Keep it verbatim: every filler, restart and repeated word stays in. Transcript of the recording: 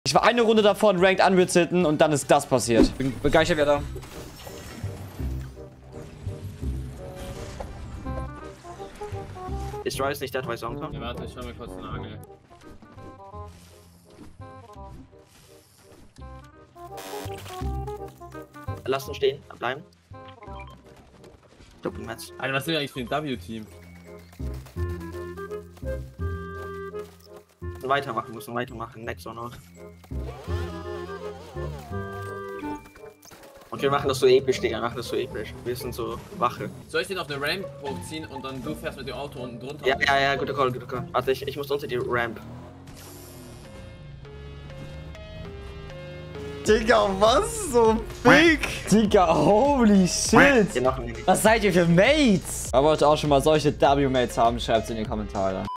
Ich war eine Runde davor, Ranked Unreal zu hitten und dann ist das passiert. Bin begeistert, wer da. Ist Royce nicht der, weil Song kommt? Ja, warte, ich schau mir kurz eine Angel. Lass uns stehen, bleiben. Doppelmatch. Alter, was sind wir eigentlich für ein W-Team? Weitermachen, müssen weitermachen. Next auch noch. Und wir machen das so episch, Digga. Wir machen das so episch. Wir sind so Wache. Soll ich den auf eine Ramp hochziehen und dann du fährst mit dem Auto unten drunter? Ja, ja, ja, guter Call, guter Call. Warte, ich, ich muss unter die Ramp. Digga, was? So big? Digga, holy shit. Hier noch ein Was seid ihr für Mates? Aber wollt ihr auch schon mal solche W-Mates haben? Schreibt's in die Kommentare.